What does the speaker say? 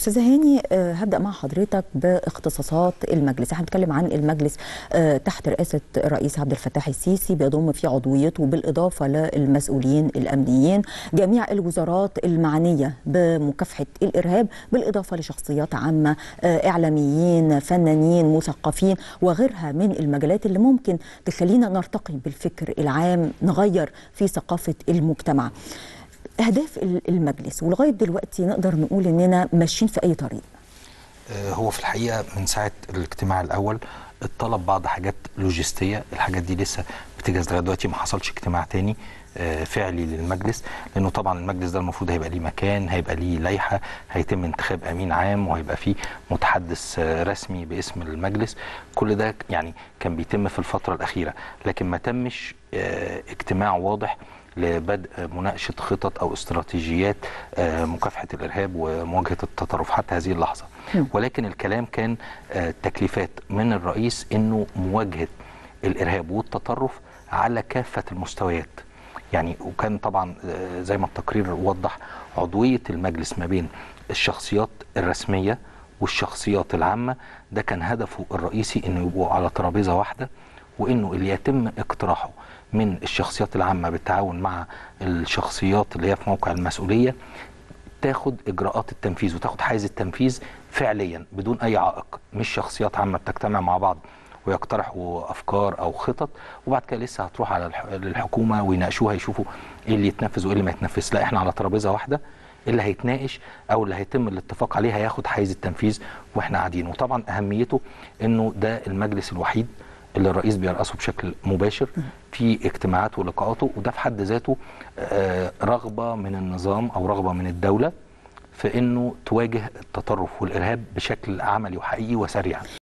أستاذة هاني، هبدأ مع حضرتك باختصاصات المجلس. احنا بنتكلم عن المجلس تحت رئاسة الرئيس عبد الفتاح السيسي، بيضم في عضويته بالإضافة للمسؤولين الأمنيين جميع الوزارات المعنية بمكافحة الإرهاب، بالإضافة لشخصيات عامة، إعلاميين، فنانين، مثقفين وغيرها من المجالات اللي ممكن تخلينا نرتقي بالفكر العام، نغير في ثقافة المجتمع. أهداف المجلس ولغاية دلوقتي نقدر نقول إننا ماشيين في أي طريق؟ هو في الحقيقة من ساعة الاجتماع الأول اتطلب بعض حاجات لوجستية. الحاجات دي لسه بتجهز لغاية دلوقتي، ما حصلش اجتماع تاني فعلي للمجلس، لأنه طبعا المجلس ده المفروض هيبقى ليه مكان، هيبقى ليه لائحة، هيتم انتخاب أمين عام، وهيبقى فيه متحدث رسمي باسم المجلس. كل ده يعني كان بيتم في الفترة الأخيرة، لكن ما تمش اجتماع واضح لبدء مناقشة خطط أو استراتيجيات مكافحة الإرهاب ومواجهة التطرف حتى هذه اللحظة. ولكن الكلام كان تكليفات من الرئيس إنه مواجهة الإرهاب والتطرف على كافة المستويات. يعني وكان طبعا زي ما التقرير وضح عضوية المجلس ما بين الشخصيات الرسمية والشخصيات العامة، ده كان هدفه الرئيسي إنه يبقوا على ترابيزة واحدة، وإنه اللي يتم اقتراحه من الشخصيات العامة بالتعاون مع الشخصيات اللي هي في موقع المسؤولية تاخد إجراءات التنفيذ وتاخد حيز التنفيذ فعليا بدون أي عائق. مش شخصيات عامة بتجتمع مع بعض ويقترحوا أفكار أو خطط وبعد كده لسه هتروح على الحكومة ويناقشوها يشوفوا إيه اللي يتنفذ وإيه اللي ما يتنفذ. لا، إحنا على ترابيزة واحدة، اللي هيتناقش أو اللي هيتم الاتفاق عليه هياخد حيز التنفيذ وإحنا قاعدين. وطبعا أهميته إنه ده المجلس الوحيد اللي الرئيس بيرأسه بشكل مباشر في اجتماعاته ولقاءاته، وده في حد ذاته رغبة من النظام أو رغبة من الدولة في إنه تواجه التطرف والإرهاب بشكل عملي وحقيقي وسريع.